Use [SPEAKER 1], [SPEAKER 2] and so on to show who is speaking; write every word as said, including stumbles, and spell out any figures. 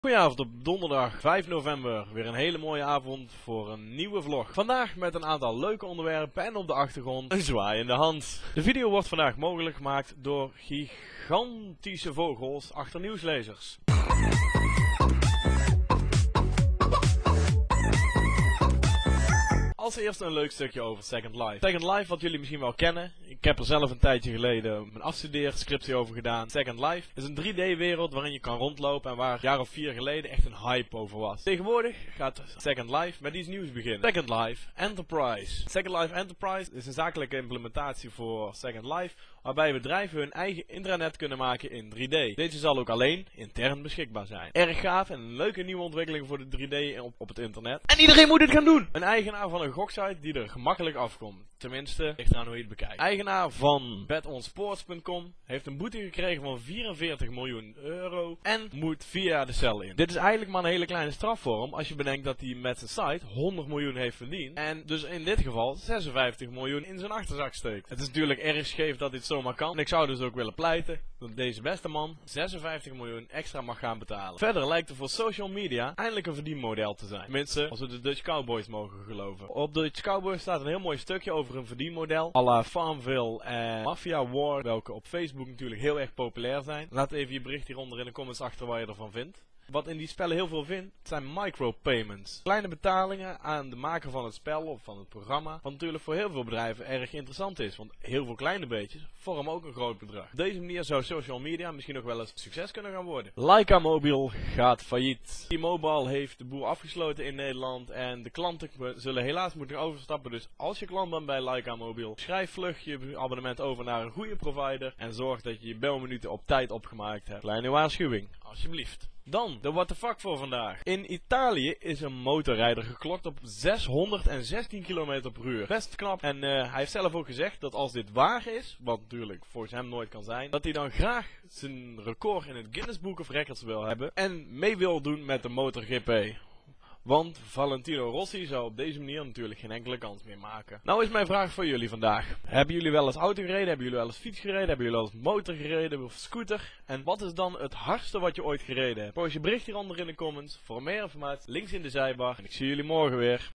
[SPEAKER 1] Goedenavond op donderdag vijf november, weer een hele mooie avond voor een nieuwe vlog. Vandaag met een aantal leuke onderwerpen en op de achtergrond een zwaaiende hand. De video wordt vandaag mogelijk gemaakt door gigantische vogels achter nieuwslezers. Als eerste een leuk stukje over Second Life. Second Life, wat jullie misschien wel kennen. Ik heb er zelf een tijdje geleden mijn afstudeerscriptie over gedaan. Second Life is een drie D wereld waarin je kan rondlopen en waar een jaar of vier geleden echt een hype over was. Tegenwoordig gaat Second Life met iets nieuws beginnen. Second Life Enterprise. Second Life Enterprise is een zakelijke implementatie voor Second Life, waarbij bedrijven hun eigen intranet kunnen maken in drie D. Deze zal ook alleen intern beschikbaar zijn. Erg gaaf en een leuke nieuwe ontwikkeling voor de drie D op, op het internet. En iedereen moet dit gaan doen! Een eigenaar van een goksite die er gemakkelijk afkomt. Tenminste, ligt eraan hoe je het bekijkt. Eigenaar van betonsports punt com heeft een boete gekregen van vierenveertig miljoen euro en moet vier jaar de cel in. Dit is eigenlijk maar een hele kleine strafvorm als je bedenkt dat hij met zijn site honderd miljoen heeft verdiend en dus in dit geval zesenvijftig miljoen in zijn achterzak steekt. Het is natuurlijk erg scheef dat dit zomaar kan en ik zou dus ook willen pleiten dat deze beste man zesenvijftig miljoen extra mag gaan betalen. Verder lijkt er voor social media eindelijk een verdienmodel te zijn. Tenminste, als we de Dutch Cowboys mogen geloven. Op Dutch Cowboys staat een heel mooi stukje over een verdienmodel à la Farmville en Mafia War, welke op Facebook natuurlijk heel erg populair zijn. Laat even je bericht hieronder in de comments achter wat je ervan vindt. Wat in die spellen heel veel vindt, zijn micropayments. Kleine betalingen aan de maker van het spel of van het programma. Wat natuurlijk voor heel veel bedrijven erg interessant is. Want heel veel kleine beetjes vormen ook een groot bedrag. Op deze manier zou social media misschien nog wel eens succes kunnen gaan worden. Lyca Mobile gaat failliet. T-Mobile heeft de boel afgesloten in Nederland. En de klanten zullen helaas moeten overstappen. Dus als je klant bent bij Lyca Mobile, schrijf vlug je abonnement over naar een goede provider. En zorg dat je je belminuten op tijd opgemaakt hebt. Kleine waarschuwing, alsjeblieft. Dan, de what the fuck voor vandaag. In Italië is een motorrijder geklokt op zeshonderdzestien kilometer per uur. Best knap. En uh, hij heeft zelf ook gezegd dat als dit waar is, wat natuurlijk volgens hem nooit kan zijn, dat hij dan graag zijn record in het Guinness Book of Records wil hebben en mee wil doen met de MotoGP. Want Valentino Rossi zou op deze manier natuurlijk geen enkele kans meer maken. Nou is mijn vraag voor jullie vandaag. Hebben jullie wel eens auto gereden? Hebben jullie wel eens fiets gereden? Hebben jullie wel eens motor gereden of scooter? En wat is dan het hardste wat je ooit gereden hebt? Post je bericht hieronder in de comments. Voor meer informatie links in de zijbar. En ik zie jullie morgen weer.